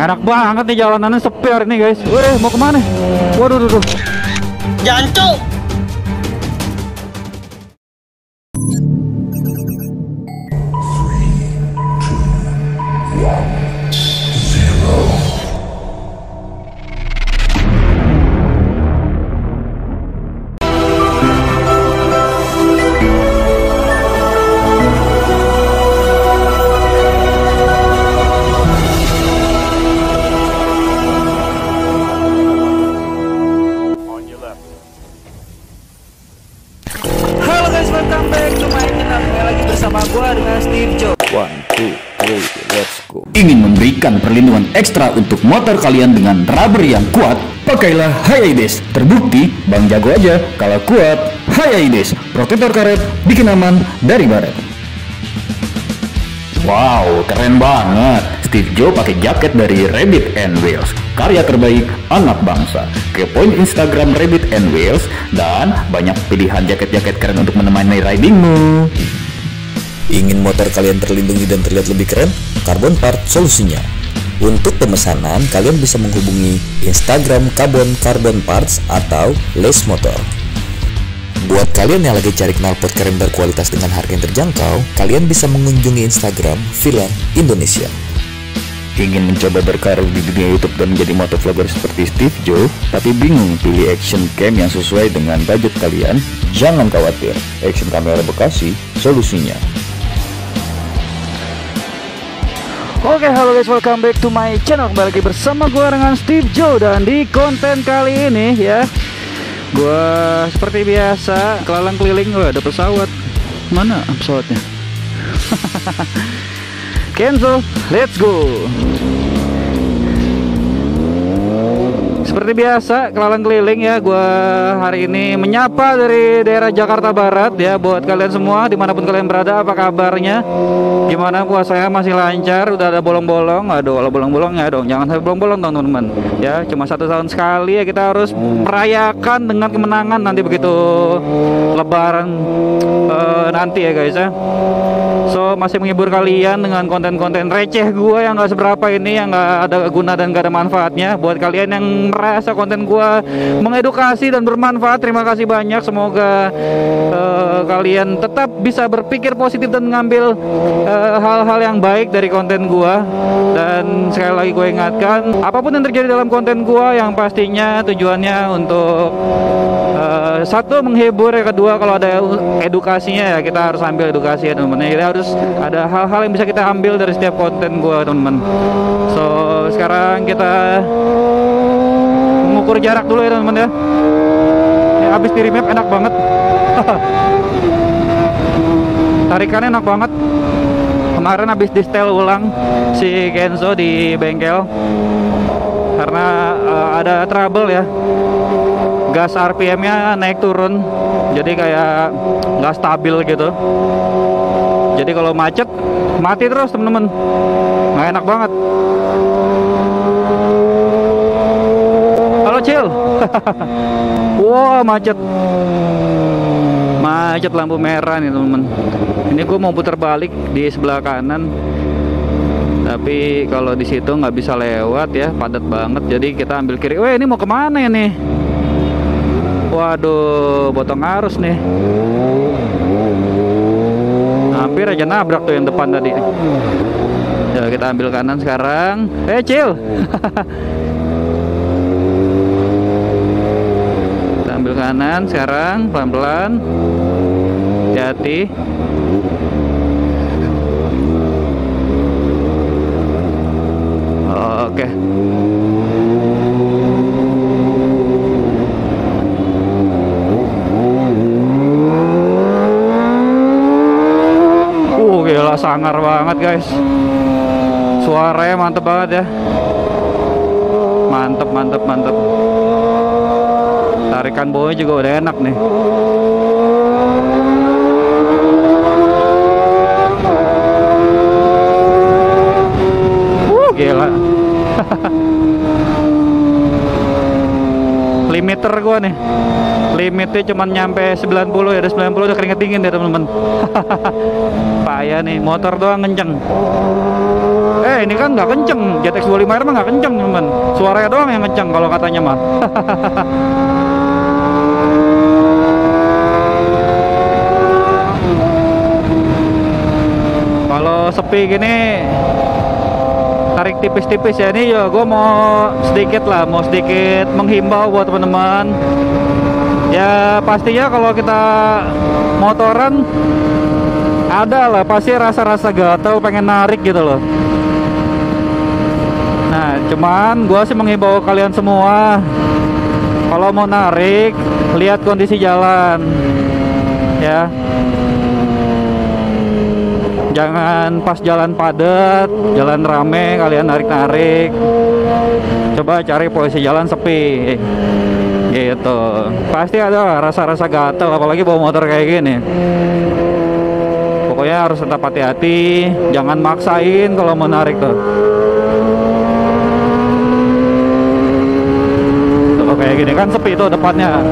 Enak banget nih jalanannya, sepi hari ini guys. Wih, mau kemana? Waduh, duh. Jancuk. Welcome back to my channel. Kembali lagi bersama gua dengan Steve Joe. 1, 2, 3, let's go. Ingin memberikan perlindungan ekstra untuk motor kalian dengan rubber yang kuat? Pakailah Hyaides. Terbukti Bang jago aja kalau kuat. Hyaides, protektor karet, bikin aman dari baret. Wow, keren banget. Steve Joe pakai jaket dari Rabbit and Wheels, karya terbaik anak bangsa. Kepoin Instagram Rabbit and Wheels dan banyak pilihan jaket-jaket keren untuk menemani ridingmu. Ingin motor kalian terlindungi dan terlihat lebih keren? Carbon Part solusinya. Untuk pemesanan, kalian bisa menghubungi Instagram Carbon Parts atau Les Motor. Buat kalian yang lagi cari knalpot keren berkualitas dengan harga yang terjangkau, kalian bisa mengunjungi Instagram Villa Indonesia. Ingin mencoba berkarir di dunia YouTube dan menjadi motovlogger seperti Steve Joe, tapi bingung pilih action cam yang sesuai dengan budget kalian? Jangan khawatir, Action Kamera Bekasi solusinya. Oke, halo guys, welcome back to my channel. Kembali lagi bersama gua dengan Steve Joe. Dan di konten kali ini ya, gua seperti biasa kelalang keliling. Wah, ada pesawat. Mana pesawatnya? Kenzo, let's go. Seperti biasa kelalang keliling ya, gua hari ini menyapa dari daerah Jakarta Barat ya. Buat kalian semua dimanapun kalian berada, apa kabarnya? Gimana puasanya, masih lancar? Udah ada bolong-bolong? Aduh, kalau bolong-bolong ya dong, jangan sampai bolong-bolong dong teman-teman. Ya, cuma 1 tahun sekali ya kita harus merayakan dengan kemenangan nanti begitu Lebaran nanti ya guys ya. So masih menghibur kalian dengan konten-konten receh gua yang gak seberapa ini, yang gak ada guna dan gak ada manfaatnya. Buat kalian yang merasa konten gua mengedukasi dan bermanfaat, terima kasih banyak. Semoga kalian tetap bisa berpikir positif dan mengambil hal-hal yang baik dari konten gua. Dan sekali lagi gue ingatkan, apapun yang terjadi dalam konten gua, yang pastinya tujuannya untuk satu, menghibur, yang kedua kalau ada edukasinya ya kita harus ambil edukasi ya teman-teman. Kita harus ada hal-hal yang bisa kita ambil dari setiap konten gua teman-teman. So sekarang kita mengukur jarak dulu ya teman-teman ya. Habis di remap enak banget. Tarikannya enak banget. Kemarin habis di setel ulang si Kenzo di bengkel karena ada trouble ya. Gas RPM-nya naik turun, jadi kayak nggak stabil gitu. Jadi kalau macet mati terus temen-temen, nggak enak banget. Halo Cil. Wah, macet lampu merah nih temen-temen. Ini gue mau putar balik di sebelah kanan, tapi kalau di situ nggak bisa lewat ya, padat banget. Jadi kita ambil kiri. Weh, ini mau kemana ini? Waduh, potong arus nih. Hampir aja nabrak tuh yang depan tadi. Ya, kita ambil kanan sekarang. Cil. Kita ambil kanan sekarang, pelan-pelan. Hati-hati. Oke. Gila, sangar banget guys. Suaranya mantep banget ya. Mantep. Tarikan bawahnya juga udah enak nih. Gila. 50 limiter gua nih. Limitnya cuma nyampe 90 ya, ada 90 udah keringet dingin deh teman-teman. Payah nih, motor doang kenceng. Ini kan nggak kenceng, ZX25R mah nggak kenceng teman. Suaranya doang yang kenceng kalau katanya mah. Kalau sepi gini tarik tipis-tipis ya. Ini ya gue mau sedikit menghimbau buat teman-teman. Ya pastinya kalau kita motoran ada lah pasti rasa-rasa gatel pengen narik gitu loh. Nah cuman gue sih menghimbau kalian semua, kalau mau narik lihat kondisi jalan ya. Jangan pas jalan padat, jalan rame kalian narik-narik. Coba cari posisi jalan sepi gitu. Pasti ada rasa-rasa gatel apalagi bawa motor kayak gini. Pokoknya harus tetap hati-hati, jangan maksain kalau mau narik tuh. Tuh kayak gini kan sepi tuh depannya.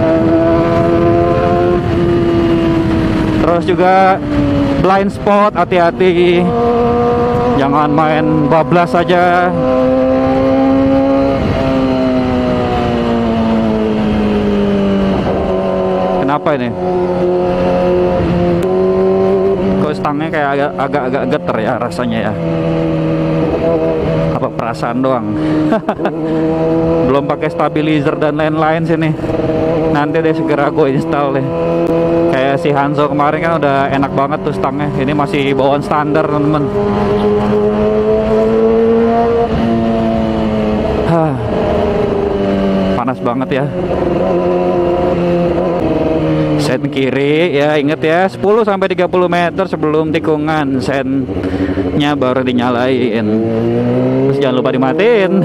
Terus juga blind spot, hati-hati, jangan main bablas saja. Kenapa ini? Kok stangnya kayak agak geter ya rasanya ya? Apa perasaan doang? Belum pakai stabilizer dan lain-lain sini. Nanti deh segera gue install deh. Kayak si Hanzo kemarin kan udah enak banget tuh stangnya. Ini masih bawaan standar temen-temen. Panas banget ya. Sen kiri ya, inget ya, 10-30 meter sebelum tikungan sennya baru dinyalain. Terus jangan lupa dimatiin.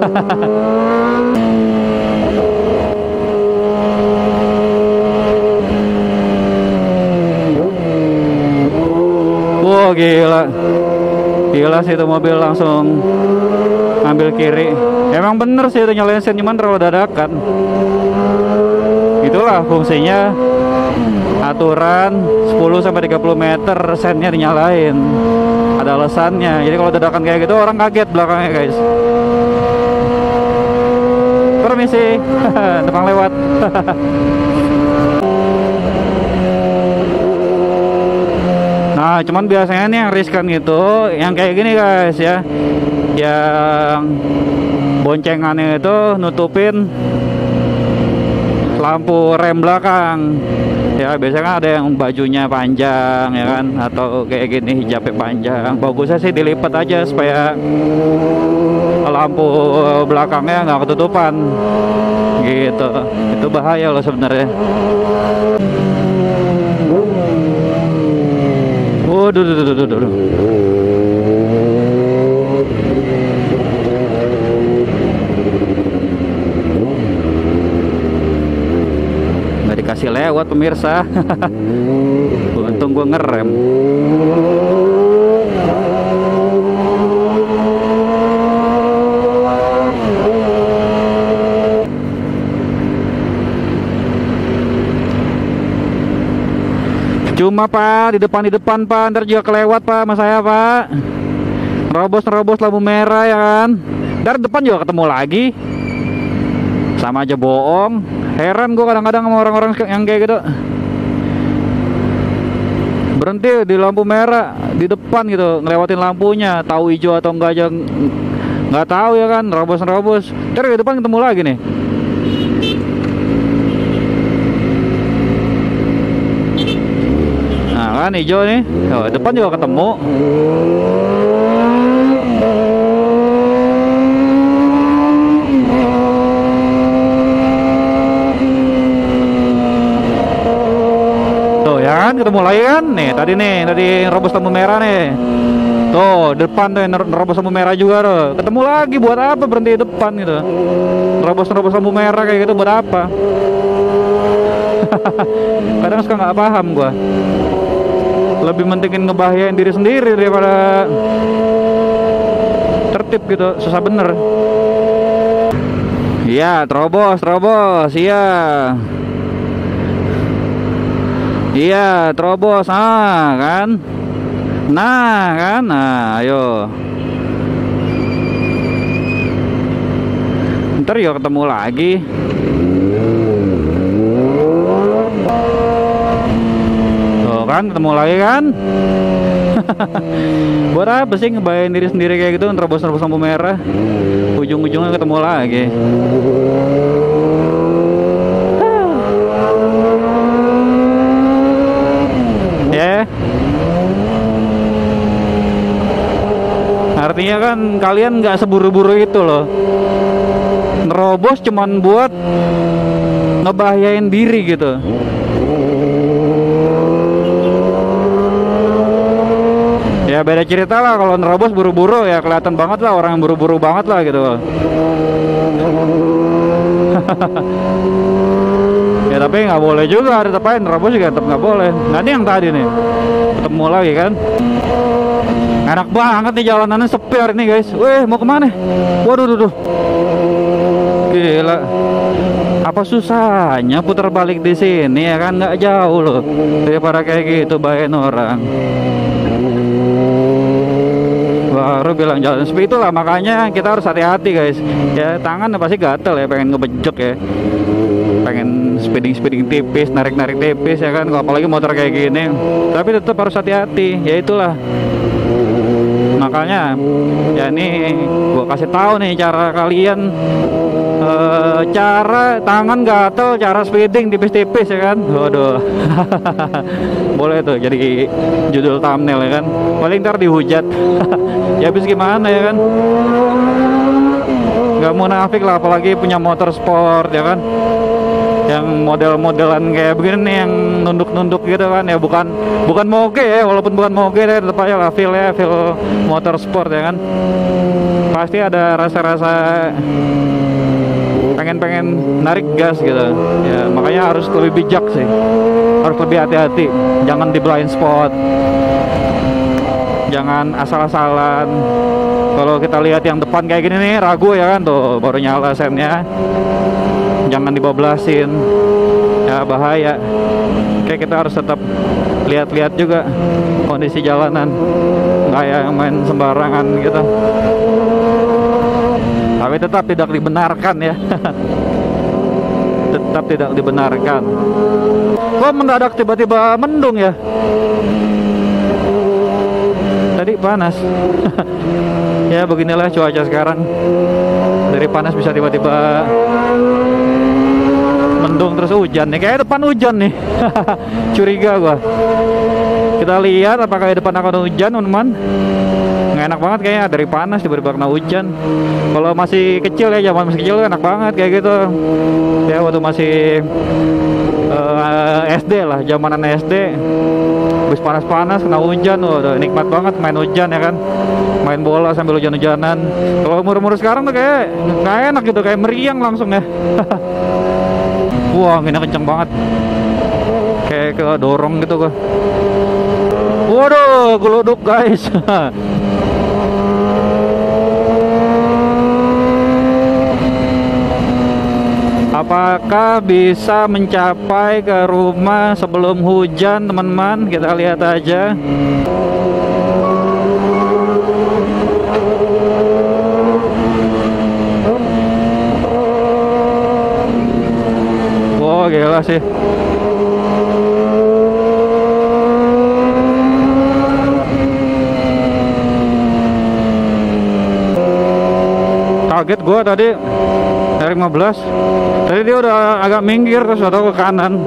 Wow, gila sih itu mobil langsung ambil kiri. Emang bener sih itu nyalain sen, cuman terlalu dadakan. Itulah fungsinya aturan 10-30 meter sennya dinyalain. Ada alasannya. Jadi kalau dadakan kayak gitu orang kaget belakangnya guys. Permisi, depan lewat. Nah cuman biasanya nih yang riskan gitu, yang kayak gini guys ya, yang boncengannya itu nutupin lampu rem belakang ya. Biasanya kan ada yang bajunya panjang ya kan, atau kayak gini hijabnya panjang. Bagusnya sih dilipat aja supaya lampu belakangnya nggak ketutupan gitu. Itu bahaya loh sebenarnya. Waduh, nggak dikasih lewat pemirsa. Untung gue ngerem. Cuma pak, di depan pak, ntar juga kelewat pak sama saya pak. Nerobos lampu merah ya kan. Ntar depan juga ketemu lagi. Sama aja bohong. Heran gue kadang-kadang sama orang-orang yang kayak gitu. Berhenti di lampu merah di depan gitu, ngelewatin lampunya, tahu hijau atau enggak aja nggak tahu ya kan. Nerobos. Ntar di depan ketemu lagi nih. Kan hijau nih, depan juga ketemu. Tuh ya kan, ketemu lagi kan. Nih tadi nerobos lampu merah nih. Tuh depan tuh nerobos lampu merah juga tuh. Ketemu lagi, buat apa berhenti di depan gitu? Nerobos lampu merah kayak gitu buat apa? Kadang suka nggak paham gua. Lebih mentingin ngebahayain diri sendiri daripada tertib gitu. Susah bener. Iya, terobos, iya. Iya, terobos, kan? Nah, ayo. Ntar yuk ketemu lagi. Tuh kan, ketemu lagi kan? Buat apa sih ngebayangin diri sendiri kayak gitu, nerobos-nerobos lampu merah, ujung-ujungnya ketemu lagi. Artinya kan kalian nggak seburu-buru itu loh. Nerobos cuman buat ngebahayain diri gitu. Ya beda cerita lah kalau nerobos buru-buru, ya kelihatan banget lah orang yang buru-buru banget lah gitu. Ya tapi nggak boleh juga, ada tepain nerobos juga tetap nggak boleh. Nah ini yang tadi nih ketemu lagi kan. Enak banget nih jalanannya, sepi hari ini guys. Weh, mau kemana? Waduh, duh. Gila. Apa susahnya putar balik di sini ya kan, nggak jauh loh daripada kayak gitu bayain orang. Baru bilang jalan sepi, itulah makanya kita harus hati-hati guys. Ya tangan pasti gatel ya, pengen ngebejek ya, pengen speeding tipis, narik tipis ya kan, apalagi motor kayak gini. Tapi tetap harus hati-hati. Ya itulah. Makanya ya ini gua kasih tahu nih cara kalian, cara tangan gatel, cara speeding tipis-tipis ya kan. Waduh. Boleh tuh jadi judul thumbnail ya kan. Paling ntar dihujat. Ya habis gimana ya kan. Gak munafik lah, apalagi punya motor sport ya kan, yang model-modelan kayak begini nih, yang nunduk-nunduk gitu kan. Ya bukan moge ya, walaupun bukan moge ya, tetap aja lah feel motor sport ya kan. Pasti ada rasa-rasa pengen narik gas gitu ya, makanya harus lebih bijak sih, harus lebih hati-hati, jangan di blind spot, jangan asal-asalan. Kalau kita lihat yang depan kayak gini nih, ragu ya kan, tuh baru nyala sennya, jangan dibablasin ya, bahaya. Kayak kita harus tetap lihat-lihat juga kondisi jalanan, nggak yang main sembarangan gitu. Tapi tetap tidak dibenarkan ya. Tetap tidak dibenarkan. Kok mendadak tiba-tiba mendung ya? Tadi panas. Ya beginilah cuaca sekarang. Dari panas bisa tiba-tiba mendung terus hujan nih. Kayak depan hujan nih. Curiga gua. Kita lihat apakah di depan akan hujan, teman-teman. Nggak enak banget kayaknya, dari panas tiba-tiba kena hujan. Kalau masih kecil ya, zaman masih kecil enak banget kayak gitu ya, waktu masih SD lah, zamanan SD, habis panas-panas kena hujan, udah nikmat banget main hujan ya kan, main bola sambil hujan-hujanan. Kalau umur-umur sekarang tuh kayak nggak enak gitu, kayak meriang langsung ya. Wah, anginnya kenceng banget, kayak ke dorong gitu kok. Waduh, geluduk guys. Apakah bisa mencapai ke rumah sebelum hujan, teman-teman? Kita lihat aja. Wow, gila sih. Kaget gua tadi dari 15. Tadi dia udah agak minggir terus atau ke kanan.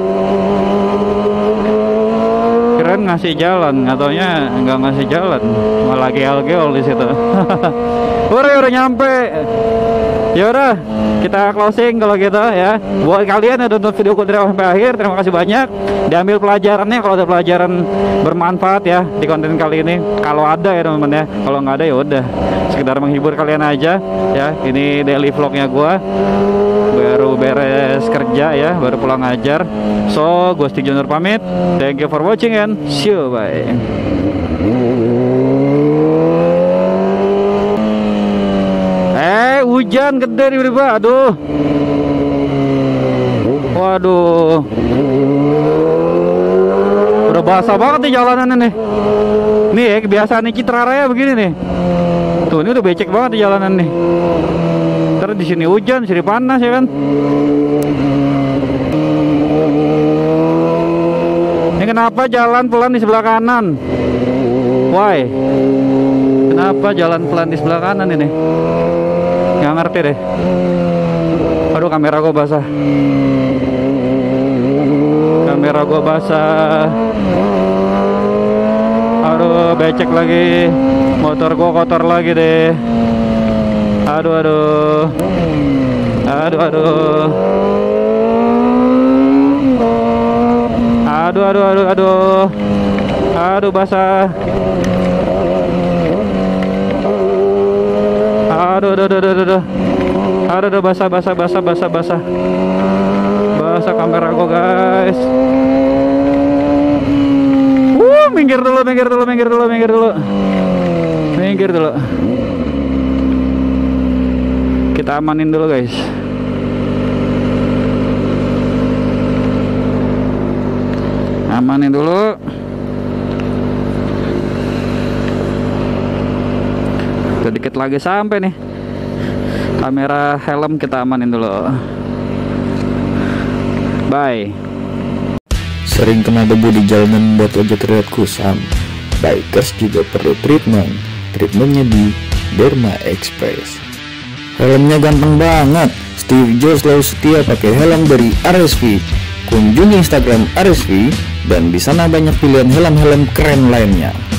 Kirain ngasih jalan, katanya nggak ngasih jalan, malah geol di situ. Udah nyampe. Ya udah, kita closing kalau gitu ya. Buat kalian yang nonton video dari awal sampai akhir, terima kasih banyak. Diambil pelajarannya, kalau ada pelajaran bermanfaat ya di konten kali ini. Kalau ada ya teman-teman ya. Kalau nggak ada ya udah, sekedar menghibur kalian aja ya. Ini daily vlognya gua. Baru beres kerja ya, baru pulang ngajar. So, gue Steve Junior pamit. Thank you for watching and see you, bye. Hujan hujan gede tiba-tiba. Aduh. Waduh. Udah basah banget nih jalanan nih. Nih ya, kebiasaan nih Citra Raya begini nih. Tuh, ini udah becek banget di jalanan nih. Ntar di sini hujan, sini panas ya kan. Ini kenapa jalan pelan di sebelah kanan? Why? Kenapa jalan pelan di sebelah kanan ini? Nggak ngerti deh. Aduh, kamera gua basah. Kamera gua basah. Aduh, becek lagi. Motor gua kotor lagi deh. Aduh, aduh. Aduh, aduh. Aduh, aduh, aduh, aduh. Aduh, basah. Aduh, aduh, aduh, aduh, aduh. Aduh, basah, basah, basah, basah, basah. Basah kamera gua, guys. Minggir dulu, minggir dulu, minggir dulu, minggir dulu. Minggir dulu. Kita amanin dulu, guys. Amanin dulu. Sedikit lagi sampai nih. Kamera helm kita amanin dulu. Bye. Sering kena debu di jalanan membuat wajah terlihat kusam. Bikers juga perlu treatment. Treatmentnya di Derma Express. Helmnya gampang banget. Steve Jobs selalu setia pakai helm dari RSV. Kunjungi Instagram RSV dan di sana banyak pilihan helm-helm keren lainnya.